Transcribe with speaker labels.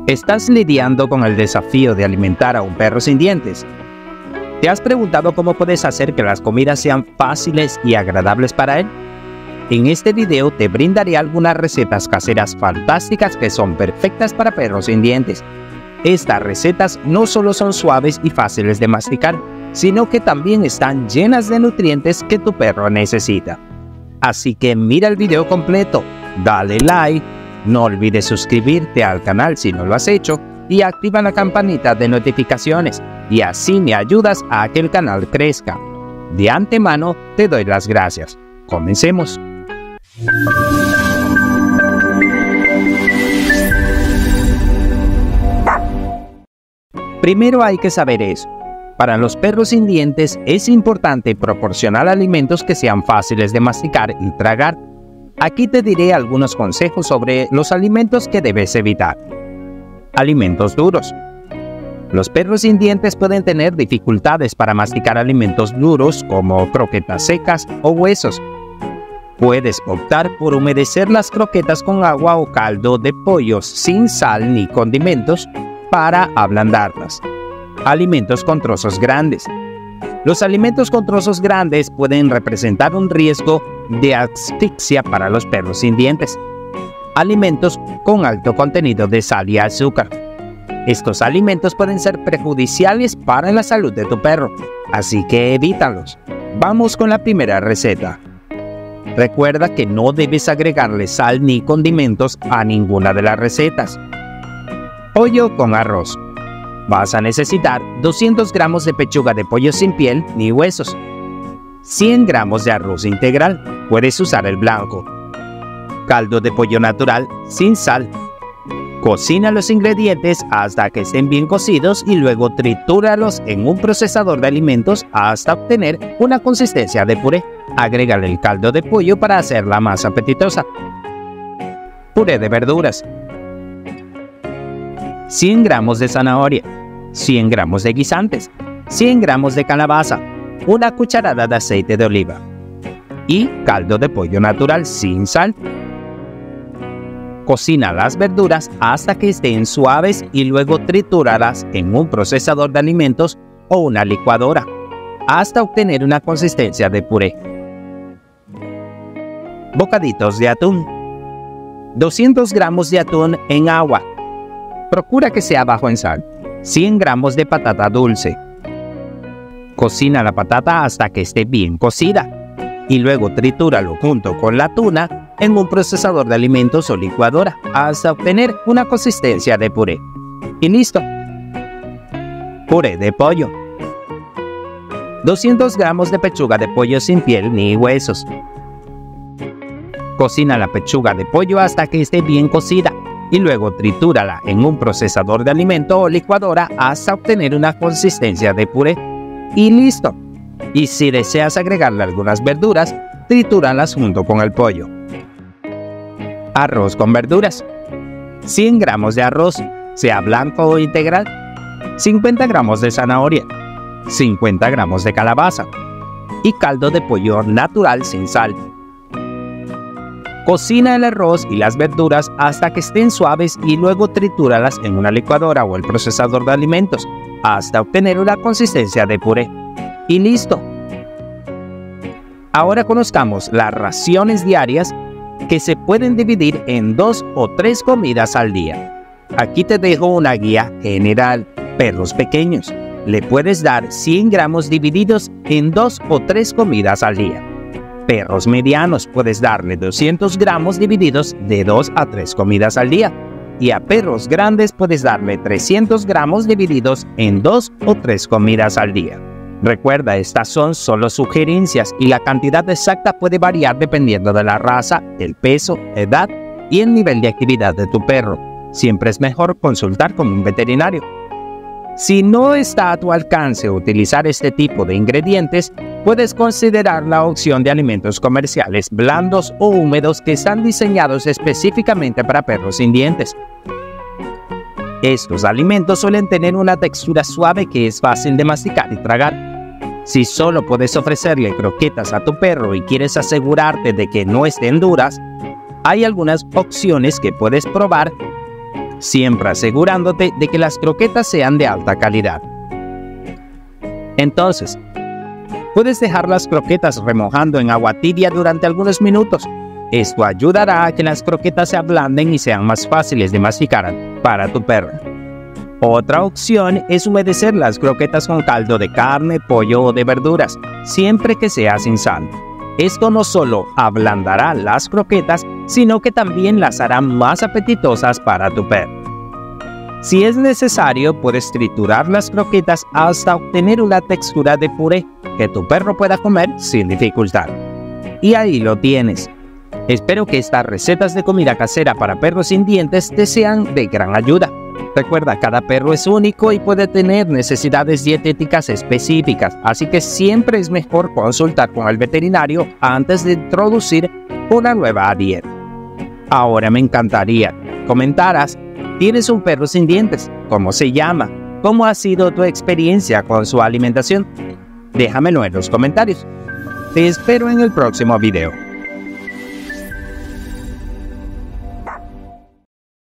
Speaker 1: ¿Estás lidiando con el desafío de alimentar a un perro sin dientes? ¿Te has preguntado cómo puedes hacer que las comidas sean fáciles y agradables para él? En este video te brindaré algunas recetas caseras fantásticas que son perfectas para perros sin dientes. Estas recetas no solo son suaves y fáciles de masticar, sino que también están llenas de nutrientes que tu perro necesita. Así que mira el video completo, dale like, no olvides suscribirte al canal si no lo has hecho y activa la campanita de notificaciones y así me ayudas a que el canal crezca. De antemano te doy las gracias. Comencemos. Primero hay que saber eso. Para los perros sin dientes es importante proporcionar alimentos que sean fáciles de masticar y tragar. Aquí te diré algunos consejos sobre los alimentos que debes evitar. Alimentos duros. Los perros sin dientes pueden tener dificultades para masticar alimentos duros como croquetas secas o huesos. Puedes optar por humedecer las croquetas con agua o caldo de pollo sin sal ni condimentos para ablandarlas. Alimentos con trozos grandes. Los alimentos con trozos grandes pueden representar un riesgo de asfixia para los perros sin dientes. Alimentos con alto contenido de sal y azúcar. Estos alimentos pueden ser perjudiciales para la salud de tu perro, así que evítalos. Vamos con la primera receta. Recuerda que no debes agregarle sal ni condimentos a ninguna de las recetas. Pollo con arroz. Vas a necesitar 200 gramos de pechuga de pollo sin piel ni huesos, 100 gramos de arroz integral, puedes usar el blanco, caldo de pollo natural sin sal. Cocina los ingredientes hasta que estén bien cocidos y luego tritúralos en un procesador de alimentos hasta obtener una consistencia de puré. Agrégale el caldo de pollo para hacerla más apetitosa. Puré de verduras. 100 gramos de zanahoria, 100 gramos de guisantes, 100 gramos de calabaza, una cucharada de aceite de oliva y caldo de pollo natural sin sal. Cocina las verduras hasta que estén suaves y luego tritúralas en un procesador de alimentos o una licuadora hasta obtener una consistencia de puré. Bocaditos de atún. 200 gramos de atún en agua. Procura que sea bajo en sal. 100 gramos de patata dulce. Cocina la patata hasta que esté bien cocida y luego tritúralo junto con la tuna en un procesador de alimentos o licuadora hasta obtener una consistencia de puré. Y listo. Puré de pollo. 200 gramos de pechuga de pollo sin piel ni huesos. Cocina la pechuga de pollo hasta que esté bien cocida y luego tritúrala en un procesador de alimento o licuadora hasta obtener una consistencia de puré. Y listo. Y si deseas agregarle algunas verduras, tritúralas junto con el pollo. Arroz con verduras. 100 gramos de arroz, sea blanco o integral. 50 gramos de zanahoria. 50 gramos de calabaza. Y caldo de pollo natural sin sal. Cocina el arroz y las verduras hasta que estén suaves y luego tritúralas en una licuadora o el procesador de alimentos hasta obtener una consistencia de puré. Y listo. Ahora conozcamos las raciones diarias que se pueden dividir en 2 o 3 comidas al día. Aquí te dejo una guía general. Perros pequeños, le puedes dar 100 gramos divididos en 2 o 3 comidas al día. Perros medianos puedes darle 200 gramos divididos de 2 a 3 comidas al día. Y a perros grandes puedes darle 300 gramos divididos en 2 o 3 comidas al día. Recuerda, estas son solo sugerencias y la cantidad exacta puede variar dependiendo de la raza, el peso, edad y el nivel de actividad de tu perro. Siempre es mejor consultar con un veterinario. Si no está a tu alcance utilizar este tipo de ingredientes, puedes considerar la opción de alimentos comerciales blandos o húmedos que están diseñados específicamente para perros sin dientes. Estos alimentos suelen tener una textura suave que es fácil de masticar y tragar. Si solo puedes ofrecerle croquetas a tu perro y quieres asegurarte de que no estén duras, hay algunas opciones que puedes probar siempre asegurándote de que las croquetas sean de alta calidad. Entonces, puedes dejar las croquetas remojando en agua tibia durante algunos minutos. Esto ayudará a que las croquetas se ablanden y sean más fáciles de masticar para tu perro. Otra opción es humedecer las croquetas con caldo de carne, pollo o de verduras, siempre que sea sin sal. Esto no solo ablandará las croquetas, sino que también las hará más apetitosas para tu perro. Si es necesario, puedes triturar las croquetas hasta obtener una textura de puré que tu perro pueda comer sin dificultad. Y ahí lo tienes. Espero que estas recetas de comida casera para perros sin dientes te sean de gran ayuda. Recuerda, cada perro es único y puede tener necesidades dietéticas específicas, así que siempre es mejor consultar con el veterinario antes de introducir una nueva dieta. Ahora me encantaría que comentaras: ¿tienes un perro sin dientes? ¿Cómo se llama? ¿Cómo ha sido tu experiencia con su alimentación? Déjamelo en los comentarios. Te espero en el próximo video.